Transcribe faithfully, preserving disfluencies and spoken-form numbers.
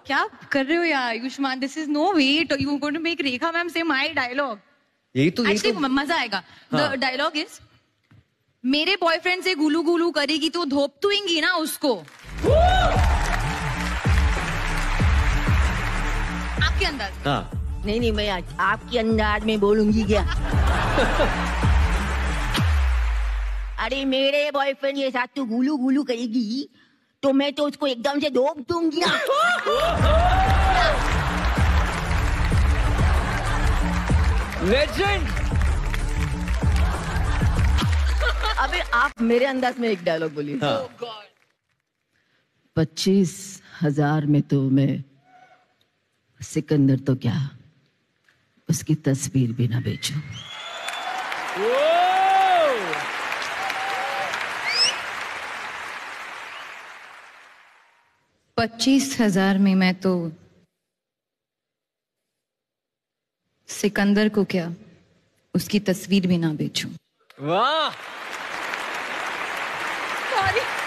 क्या कर रहे हो यार Ayushmann? This is no way you going to make Rekha ma'am say my dialogue. यही तो यही तो मजा आएगा. द डायलॉग इज मेरे बॉयफ्रेंड से गुलू गुलू करेगी तो धोपतुएंगी ना उसको. आपके अंदाज. हाँ. नहीं नहीं मैं आपके अंदाज में बोलूंगी क्या. अरे मेरे बॉयफ्रेंड के साथ तू गुलू गुलू करेगी तो मैं तो उसको एकदम से धोप दूंगी ना. लेजेंड. अबे आप मेरे अंदाज में एक डायलॉग बोलिए. हाँ. पच्चीस हजार में तो मैं सिकंदर तो क्या उसकी तस्वीर भी ना बेचूं. पच्चीस हजार में मैं तो सिकंदर को क्या उसकी तस्वीर भी ना बेचूं. वाह. सॉरी.